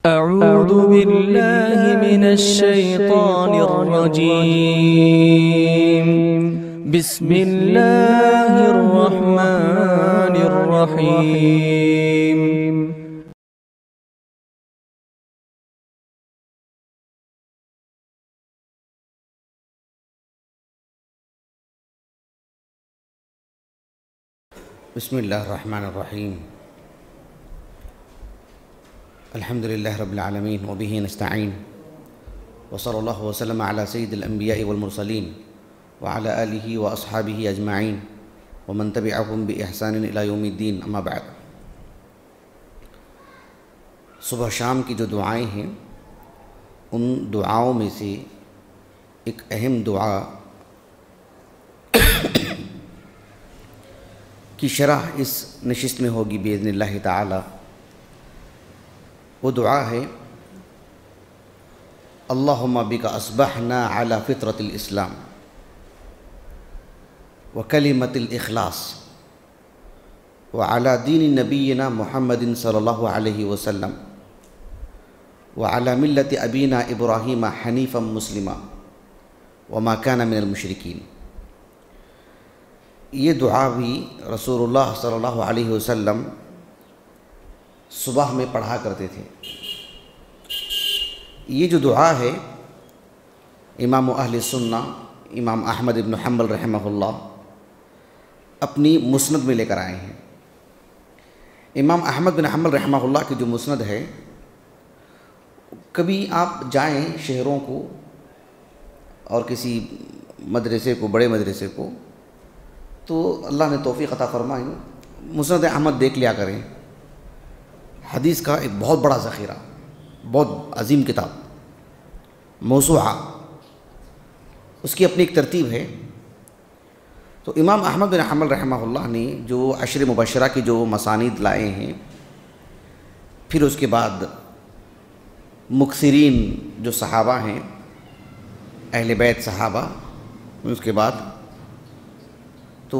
أعوذ بالله من الشيطان الرجيم. بسم الله الرحمن الرحيم. بسم الله الرحمن الرحيم. الحمد لله رب العالمين وبه نستعين، وصلى الله وسلم على سيد الأنبياء والمرسلين وعلى آله وأصحابه أجمعين ومن تبعهم بإحسان إلى يوم الدين. أما بعد، صبح شام کی جو دعائیں ہیں ان دعاؤں میں سے ایک اہم دعا کی شرح اس نشست میں ہوگی بإذن اللہ تعالی. وہ دعا ہے اللہم بک اصبحنا علی فطرۃ الاسلام وکلمۃ الاخلاص وعلی دین نبینا محمد صلی اللہ علیہ وسلم وعلی ملت ابینا ابراہیم حنیفا مسلما وما کان من المشرکین. یہ دعا بھی رسول اللہ صلی اللہ علیہ وسلم صبح میں پڑھا کرتے تھے. یہ جو دعا ہے امام اہل سنہ امام احمد بن حنبل رحمہ اللہ اپنی مسند میں لے کر آئے ہیں. امام احمد بن حنبل رحمہ اللہ کی جو مسند ہے، کبھی آپ جائیں شہروں کو اور کسی مدرسے کو، بڑے مدرسے کو، تو اللہ نے توفیق عطا فرمائی مسند احمد دیکھ لیا کریں. حدیث کا ایک بہت بڑا ذخیرہ، بہت عظیم کتاب موسوعہ، اس کی اپنی ایک ترتیب ہے. تو امام احمد بن حنبل رحمہ اللہ نے جو عشر مبشرہ کی جو مسانید لائے ہیں، پھر اس کے بعد مکثرین جو صحابہ ہیں، اہل بیت صحابہ، اس کے بعد تو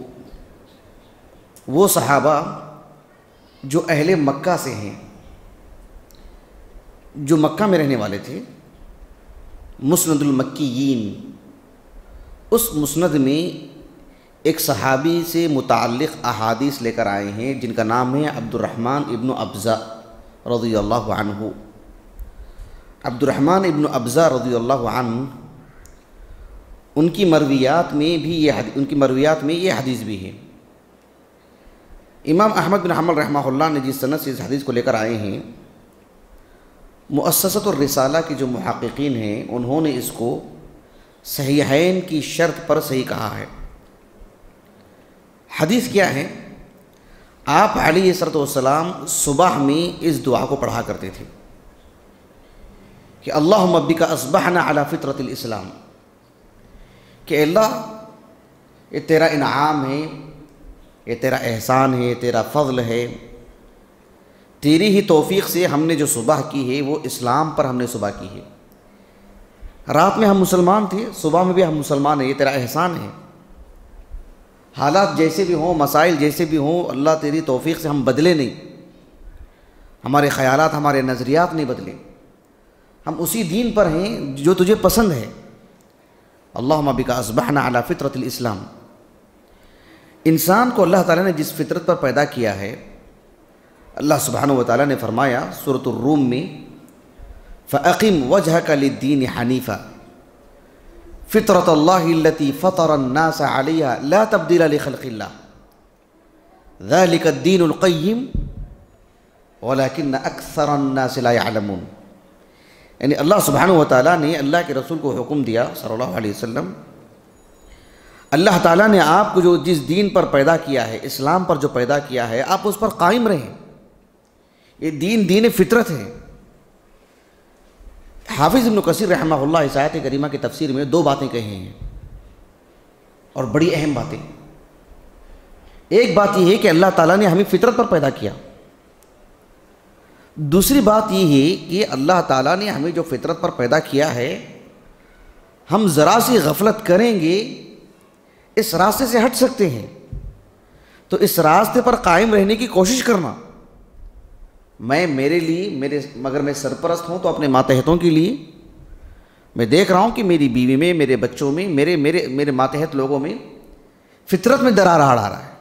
وہ صحابہ جو اہل مکہ سے ہیں، جو مکہ میں رہنے والے تھے، مسند المکیین، اس مسند میں ایک صحابی سے متعلق احادیث لے کر آئے ہیں جن کا نام ہے عبد الرحمن ابن ابزہ رضی اللہ عنہ. عبد الرحمن ابن ابزہ رضی اللہ عنہ ان کی مرویات میں یہ حدیث بھی ہے. امام احمد بن حنبل رحمہ اللہ نے جس سند سے اس حدیث کو لے کر آئے ہیں، مؤسسۃ الرسالہ کے جو محققین ہیں انہوں نے اس کو صحیحین کی شرط پر صحیح کہا ہے. حدیث کیا ہے؟ آپ علیہ الصلوۃ والسلام صبح میں اس دعا کو پڑھا کرتے تھے کہ اللہم بک اصبحنا علی فطرۃ الاسلام، کہ اللہ یہ تیرا انعام ہے، یہ تیرا احسان ہے، تیرا فضل ہے، تیری ہی توفیق سے ہم نے جو صبح کی ہے وہ اسلام پر ہم نے صبح کی ہے. رات میں ہم مسلمان تھے، صبح میں بھی ہم مسلمان ہیں، یہ تیرا احسان ہے. حالات جیسے بھی ہوں، مسائل جیسے بھی ہوں، اللہ تیری توفیق سے ہم بدلے نہیں، ہمارے خیالات، ہمارے نظریات نہیں بدلے، ہم اسی دین پر ہیں جو تجھے پسند ہے. اللہم بک اصبحنا علی فطرۃ الاسلام. انسان کو اللہ تعالیٰ نے جس فطرت پر پیدا کیا ہے، اللہ سبحانہ وتعالیٰ نے فرمایا سورۃ الروم میں فَأَقِمْ وَجْهَكَ لِلدِّينِ حَنِيفًا فِطْرَةَ اللَّهِ الَّتِي فَطَرَ النَّاسَ عَلَيْهَا لَا تَبْدِيلَ لِخَلْقِ اللَّهِ ذَلِكَ الدِّينُ الْقَيِّمُ وَلَكِنَّ أَكْثَرَ النَّاسِ لَا يَعْلَمُونَ. یعنی اللہ سبحانہ وتعالیٰ نے اللہ کے رسول کو حکم دیا صلی اللہ علیہ وسلم، اللہ تعالیٰ نے آپ کو جو جس دین پر پیدا کیا ہے، اسلام پر جو پیدا کیا ہے، آپ اس پر قائم رہیں. یہ دین فطرت ہے. حافظ ابن کثیر رحمہ اللہ اس آیت کریمہ کی تفسیر میں دو باتیں کہے ہیں اور بڑی اہم باتیں. ایک بات یہ ہے کہ اللہ تعالیٰ نے ہمیں فطرت پر پیدا کیا. دوسری بات یہ ہے کہ اللہ تعالیٰ نے ہمیں جو فطرت پر پیدا کیا ہے، ہم ذرا سی غفلت کریں گے اس راستے سے ہٹ سکتے ہیں. تو اس راستے پر قائم رہنے کی کوشش کرنا، میں میرے لیے مگر میں سرپرست ہوں تو اپنے ماتحتوں کے لیے میں دیکھ رہا ہوں کہ میری بیوی میں، میرے بچوں میں، میرے ماتحت لوگوں میں فطرت میں درار آ رہا ہے.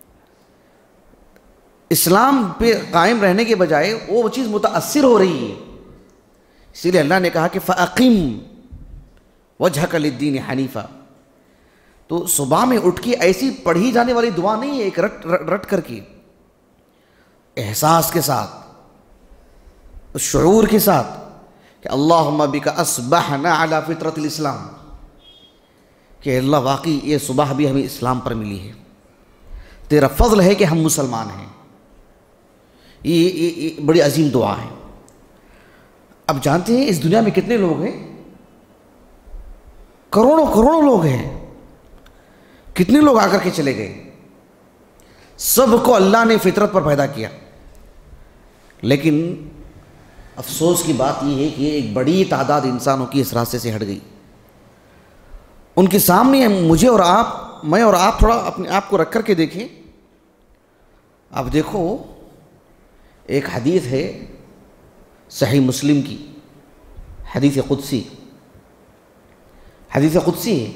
اسلام پہ قائم رہنے کے بجائے وہ چیز متاثر ہو رہی ہے. اسی لیے اللہ نے کہا کہ فَأَقِمْ وَجْهَكَ لِلدِّينِ حَنِيفًا. تو صبح میں اٹھ کے ایسی پڑھی جانے والی دعا نہیں ہے ایک رٹ کر کے، احساس کے ساتھ، شعور کے ساتھ کہ اللہم بک اصبحنا علی فطرت الاسلام، کہ اللہ واقعی یہ صبح بھی ہمیں اسلام پر ملی ہے، تیرا فضل ہے کہ ہم مسلمان ہیں. یہ بڑی عظیم دعا ہے. اب جانتے ہیں اس دنیا میں کتنے لوگ ہیں؟ کروڑوں لوگ ہیں. کتنے لوگ آ کر کے چلے گئے. سب کو اللہ نے فطرت پر پیدا کیا، لیکن افسوس کی بات یہ ہے کہ ایک بڑی تعداد انسانوں کی اس راستے سے ہٹ گئی. ان کے سامنے میں اور آپ تھوڑا اپنے آپ کو رکھ کر کے دیکھیں. اب دیکھو، ایک حدیث ہے صحیح مسلم کی، حدیث قدسی ہے.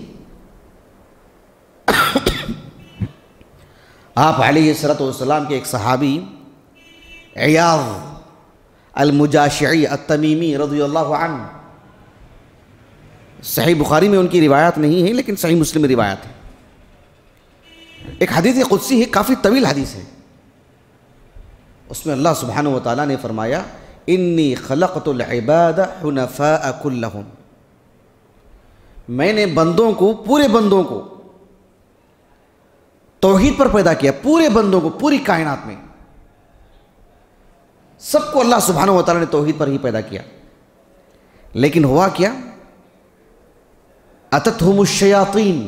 آپ علیہ الصلوۃ والسلام کے ایک صحابی عیاض المجاشعی التمیمی رضی اللہ عنہ، صحیح بخاری میں ان کی روایت نہیں ہے لیکن صحیح مسلم میں روایت ہے. ایک حدیث قدسی ہے، کافی طویل حدیث ہے. اس میں اللہ سبحانہ و تعالیٰ نے فرمایا انی خلقت العباد حنفاء کلہم، میں نے پورے بندوں کو توحید پر پیدا کیا. پورے بندوں کو، پوری کائنات میں سب کو اللہ سبحانہ و تعالیٰ نے توحید پر ہی پیدا کیا. لیکن ہوا کیا؟ اتتہم الشیاطین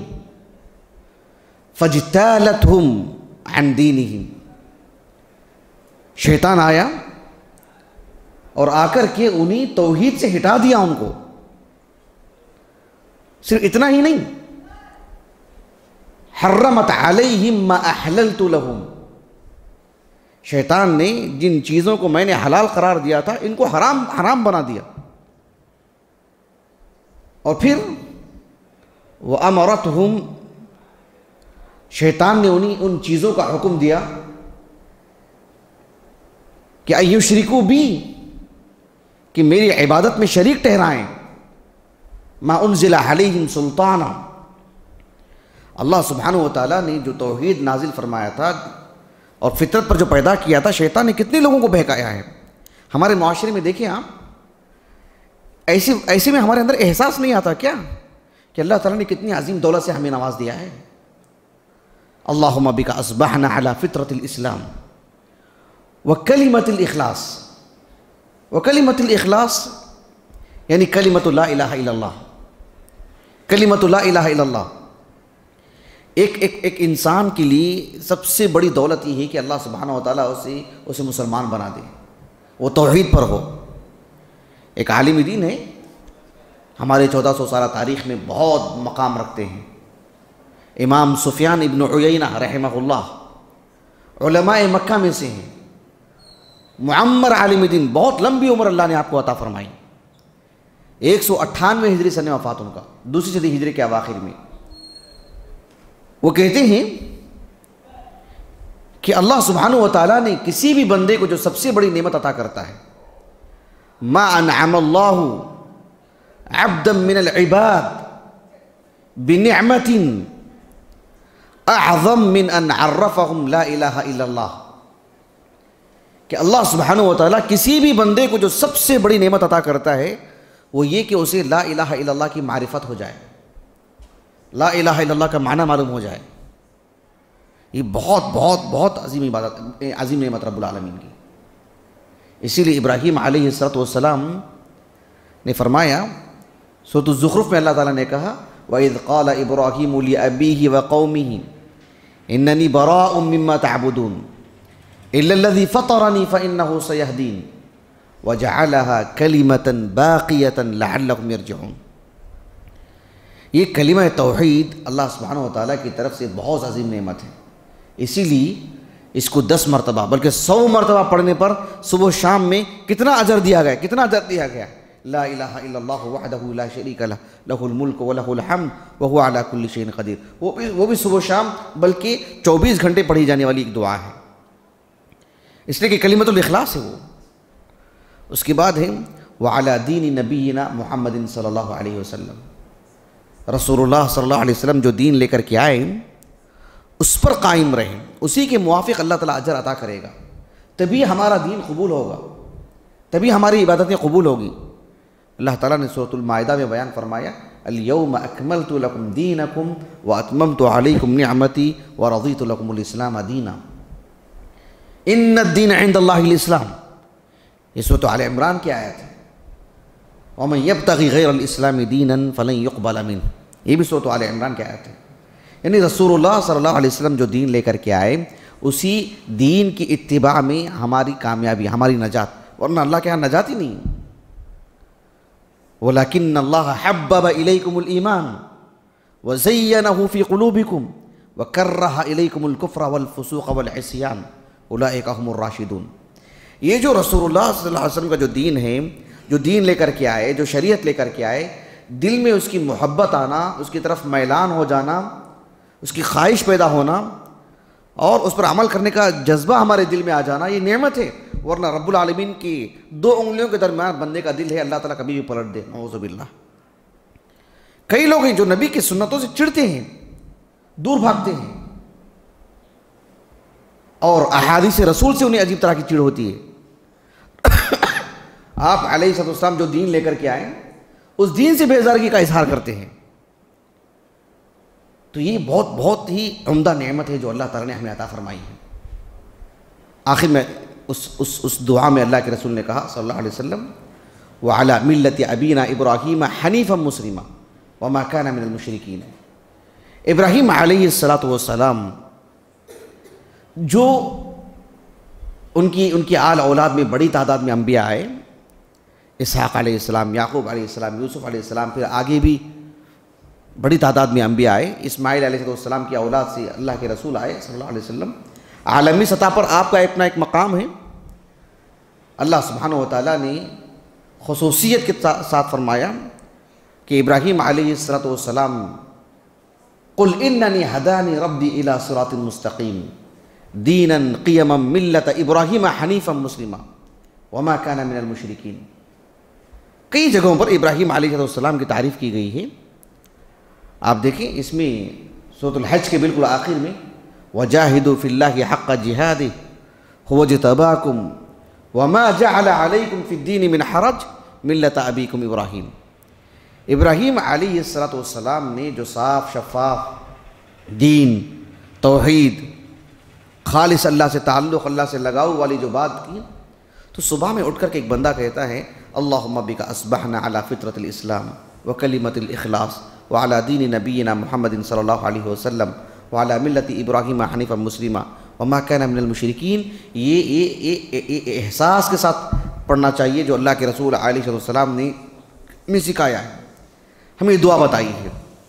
فاجتالتہم عن دینہم. شیطان آیا اور آ کر کے انہیں توحید سے ہٹا دیا. ان کو صرف اتنا ہی نہیں، حرمت علیہم ما احللت لہم، شیطان نے جن چیزوں کو میں نے حلال قرار دیا تھا ان کو حرام بنا دیا. اور پھر وَأَمَرَتْهُمْ، شیطان نے انہیں ان چیزوں کا حکم دیا کہ اَيُشْرِكُوا بِي، کہ میری عبادت میں شریک ٹھہرائیں. مَا أُنزِلَ عَلَيْهِمْ سُلْطَانًا، اللہ سبحانہ و تعالیٰ نے جو توحید نازل فرمایا تھا اور فطرت پر جو پیدا کیا تھا، شیطان نے کتنے لوگوں کو بہکایا ہے. ہمارے معاشرے میں دیکھیں آپ، ایسے میں ہمارے اندر احساس نہیں آتا کیا کہ اللہ تعالیٰ نے کتنی عظیم دولت سے ہمیں نواز دیا ہے. اللہم بک اصبحنا علی فطرت الاسلام وکلمۃ الاخلاص. وکلمۃ الاخلاص یعنی کلمۃ لا الہ الا اللہ. کلمۃ لا الہ الا اللہ ایک انسان کے لیے سب سے بڑی دولت یہ ہے کہ اللہ سبحانہ و تعالیٰ اسے مسلمان بنا دے، وہ توحید پر ہو. ایک عالم دین ہے، ہمارے 1400 سالہ تاریخ میں بہت مقام رکھتے ہیں، امام سفیان ابن عیینہ رحمہ اللہ، علماء مکہ میں سے ہیں، معمر عالم دین، بہت لمبی عمر اللہ نے آپ کو عطا فرمائی. 198 ہجری سن وفات ان کا، دوسری صدی ہجری کے اواخر میں. وہ کہتے ہیں کہ اللہ سبحانہ و تعالیٰ نے کسی بھی بندے کو جو سب سے بڑی نعمت عطا کرتا ہے، ما انعم اللہ عبدا من العباد بنعمت اعظم من ان عرفهم لا الہ الا اللہ، کہ اللہ سبحانہ و تعالیٰ کسی بھی بندے کو جو سب سے بڑی نعمت عطا کرتا ہے وہ یہ کہ اسے لا الہ الا اللہ کی معرفت ہو جائے، لا الہ الا اللہ کا معنی معلوم ہو جائے. یہ بہت بہت بہت عظیم نعمت رب العالمین کی. اسی لیے ابراہیم علیہ السلام نے فرمایا، سورۃ الزخرف میں اللہ تعالیٰ نے کہا وَإِذْ قَالَ إِبْرَاهِيمُ لِأَبِيهِ وَقَوْمِهِ إِنَّنِي بَرَاءٌ مِّمَّا تَعْبُدُونَ إِلَّا الَّذِي فَطَرَنِي فَإِنَّهُ سَيَهْدِينِ وَجَعَلَهَا كَلِمَةً بَاقِيَةً لَعَلَّهُمْ يَرْجِعُونَ. یہ کلمہ توحید اللہ سبحانہ و تعالیٰ کی طرف سے بہت عظیم نعمت ہے. اسی لیے اس کو 10 مرتبہ بلکہ 100 مرتبہ پڑھنے پر صبح و شام میں کتنا اجر دیا گیا، کتنا اجر دیا گیا. لا الہ الا اللہ وحدہ لا شریک لہ لہ الملک و لہ الحمد وہو علی کل شیء قدیر. وہ بھی صبح و شام بلکہ 24 گھنٹے پڑھی جانے والی ایک دعا ہے، اس لیے کہ کلمۃ الاخلاص ہے وہ. اس کے بعد ہے وعلی دین نبینا محمد صلی اللہ علیہ وسلم. رسول اللہ صلی اللہ علیہ وسلم جو دین لے کر کے آئے اس پر قائم رہیں، اسی کے موافق اللہ تعالیٰ اجر عطا کرے گا. تبھی ہمارا دین قبول ہوگا، تبھی ہماری عبادتیں قبول ہوگی. اللہ تعالیٰ نے سورۃ المائدہ میں بیان فرمایا الیوم اکملت لکم دینکم واتممت علیکم نعمتی ورضیت لکم الاسلام دینا. ان الدین عند اللہ الاسلام، یہ سورۃ آل عمران کی آیت ہے. ومن یبتغی غیر الاسلام دینا فلن یقبل منہ، یہ بھی سورۃ آل عمران کی آیت ہے. یعنی رسول اللہ صلی اللہ علیہ وسلم جو دین لے کر کے آئے اسی دین کی اتباع میں ہماری کامیابی، ہماری نجات، ورنہ اللہ کے ہاں نجات ہی نہیں. وَلَكِنَّ اللَّهَ حَبَّبَ إِلَيْكُمُ الْإِيمَانَ وَزَيَّنَهُ فِي قُلُوبِكُمْ وَكَرَّهَ إِلَيْكُمُ الْكُفْرَ وَالْفُسُوقَ وَالْعِصْيَانَ أُولَئِكَ هُمُ الرَّاشِدُونَ. یہ جو رسول اللہ صلی اللہ علیہ وسلم کا جو دین ہے، جو دین لے کر کے آئے، جو شریعت لے کر کے آئے، دل میں اس کی محبت آنا، اس کی طرف میلان ہو جانا، اس کی خواہش پیدا ہونا اور اس پر عمل کرنے کا جذبہ ہمارے دل میں آ جانا، یہ نعمت ہے. ورنہ رب العالمین کی 2 انگلیوں کے درمیان بندے کا دل ہے، اللہ تعالیٰ کبھی بھی پلٹ دے، نعوذ باللہ. کئی لوگ ہیں جو نبی کی سنتوں سے چڑھتے ہیں، دور بھاگتے ہیں، اور احادیث رسول سے انہیں عجیب طرح کی چڑ ہوتی ہے. آپ علیہ السلام جو دین لے کر کے آئے اس دین سے بیزارگی کا اظہار کرتے ہیں. تو یہ بہت ہی عمدہ نعمت ہے جو اللہ تعالیٰ نے ہمیں عطا فرمائی ہے. آخر میں اس دعا میں اللہ کے رسول نے کہا صلی اللہ علیہ وسلم وَعَلَى مِلَّةِ أَبِينَا إِبْرَاهِيمَ حَنِيفًا مُسْلِمًا وَمَا كَانَ مِنَ الْمُشْرِكِينَ. ابراہیم علیہ السلام جو ان کی آل اولاد میں بڑی تعداد میں انبیاء آئے، اسحاق علیہ السلام، یعقوب علیہ السلام، یوسف علیہ السلام، پھر آگے بھی بڑی تعداد میں انبیاء آئے. اسماعیل علیہ السلام کی اولاد سے اللہ کے رسول آئے صلی اللہ علیہ وسلم. عالمی سطح پر آپ کا اپنا ایک مقام ہے. اللہ سبحانہ و تعالیٰ نے خصوصیت کے ساتھ فرمایا کہ ابراہیم علیہ السلام قل اننی ہدانی ربی الی صراط مستقیم دینا قیما ملت ابراہیم حنیفا مسلما وما کان من المشرکین. کئی جگہوں پر ابراہیم علیہ السلام کی تعریف کی گئی ہے. آپ دیکھیں اس میں سورۃ الحج کے بالکل آخر میں وَجَاهِدُوا فِي اللَّهِ حَقَّ جِهَادِهِ هُوَ اجْتَبَاكُمْ وَمَا جَعَلَ عَلَيْكُمْ فِي الدِّينِ مِنْ حَرَجٍ مِلَّةَ أَبِيكُمْ إِبْرَاهِيمَ. ابراہیم علیہ السلام نے جو صاف شفاف دین، توحید، خالص اللہ سے تعلق، اللہ سے لگاؤ والی جو بات کی، تو صبح میں اٹھ کر کے ایک بندہ کہتا ہے اللہم بک اصبحنا علی فطرۃ الاسلام وکلمۃ الاخلاص وعلی دین نبینا محمد صلی اللہ علیہ وسلم وعلی ملت ابراہیم حنیفا مسلما وما کان من المشرکین. یہ احساس کے ساتھ پڑھنا چاہیے جو اللہ کے رسول علیہ السلام نے ہمیں سکھایا ہے، ہمیں دعا بتائی ہے.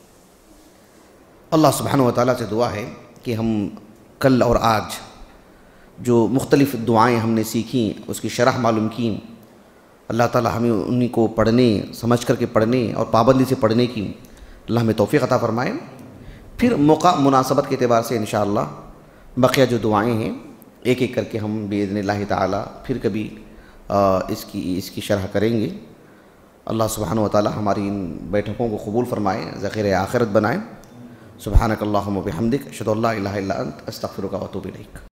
اللہ سبحانہ و تعالیٰ سے دعا ہے کہ ہم کل اور آج جو مختلف دعائیں ہم نے سیکھیں، اس کی شرح معلوم کیں، اللہ تعالیٰ ہمیں انہیں کو پڑھنے، سمجھ کر کے پڑھنے اور پابندی سے پڑھنے کی اللہ ہمیں توفیق عطا فرمائے. پھر موقع مناسبت کے اعتبار سے انشاءاللہ بقیہ جو دعائیں ہیں ایک ایک کر کے ہم باذن اللہ تعالیٰ پھر کبھی اس کی شرح کریں گے. اللہ سبحانہ و تعالیٰ ہماری ان بیٹھکوں کو قبول فرمائے، ذخیرہ آخرت بنائے. سبحانک اللہم و بحمدک اشہد ان لا الہ الا انت استغفرک و اتوب الیک.